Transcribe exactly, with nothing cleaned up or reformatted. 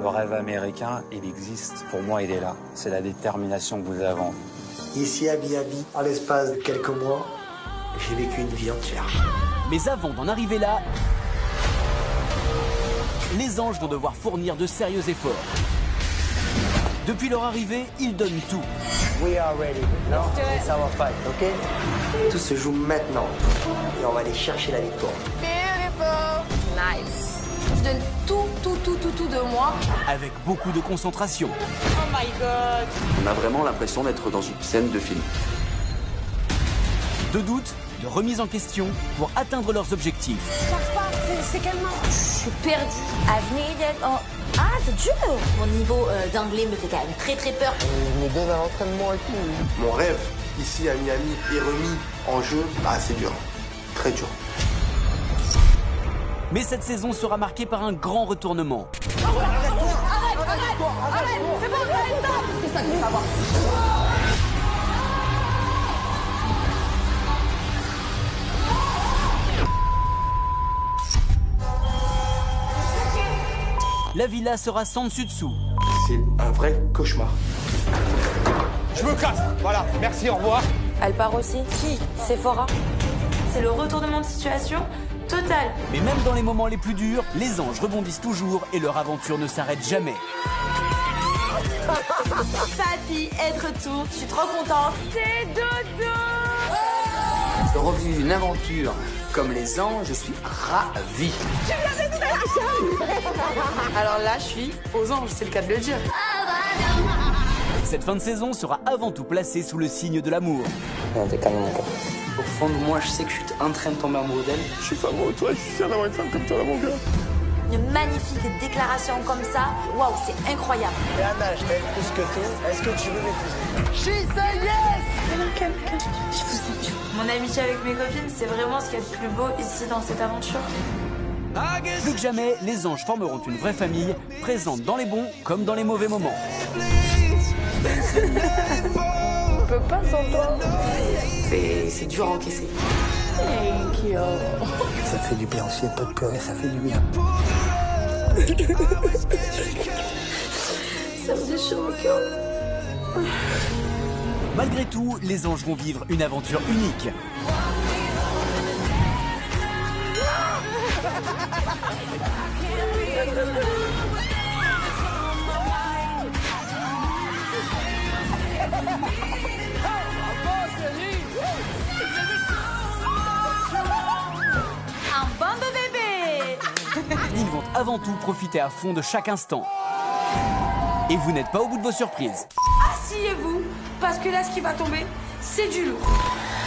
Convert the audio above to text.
Le rêve américain, il existe. Pour moi, il est là. C'est la détermination que vous avez en vous. Ici à Miami, en l'espace de quelques mois, j'ai vécu une vie entière. Mais avant d'en arriver là, les anges vont devoir fournir de sérieux efforts. Depuis leur arrivée, ils donnent tout. We are ready. Now it's our fight, ok? Tout se joue maintenant. Et on va aller chercher la victoire. Beautiful. Nice. Je donne tout, tout, tout, tout, tout de moi. Avec beaucoup de concentration. Oh my god. On a vraiment l'impression d'être dans une scène de film. De doute, de remise en question pour atteindre leurs objectifs. J'arrive pas, c'est calmant. Je suis perdue. Avenue de... Oh. Ah, c'est dur. Mon niveau euh, d'anglais me fait quand même très très peur. On me donne un entraînement et tout. Mon rêve, ici à Miami, est remis en jeu. Bah, c'est dur. Très dur. Mais cette saison sera marquée par un grand retournement. Arrête, arrête, arrête, arrête. C'est bon, arrête, stop. C'est ça que je veux savoir. La villa sera sans dessus dessous. C'est un vrai cauchemar. Je me casse. Voilà, merci, au revoir. Elle part aussi. Qui? Sephora. C'est le retournement de situation total. Mais même dans les moments les plus durs, les anges rebondissent toujours et leur aventure ne s'arrête jamais. Papy est de retour. Je suis trop contente. C'est dodo. De revivre une aventure comme les anges, je suis ravi. Alors là, je suis aux anges, c'est le cas de le dire. Cette fin de saison sera avant tout placée sous le signe de l'amour. Non, t'es calme, mon cœur. Au fond de moi, je sais que je suis en train de tomber amoureux d'elle. Je suis pas amoureux de toi, je suis fier d'avoir une femme comme toi dans mon cœur. Une magnifique déclaration comme ça, waouh, c'est incroyable. Et Anna, je t'aime plus que tout. Est-ce que tu veux m'épouser? She say yes. Calme, calme, calme. Je vous aime. Mon amitié avec mes copines, c'est vraiment ce qu'il y a de plus beau ici dans cette aventure. Plus que jamais, les anges formeront une vraie famille, présente dans les bons comme dans les mauvais moments. On peut pas s'entendre. C'est dur à encaisser. Thank you. Ça fait du bien aussi, un peu de pleurer, ça fait du bien. Ça me déchire le cœur. Malgré tout, les anges vont vivre une aventure unique. Un bon bébé. Ils vont avant tout profiter à fond de chaque instant. Et vous n'êtes pas au bout de vos surprises. Asseyez-vous, parce que là, ce qui va tomber, c'est du lourd.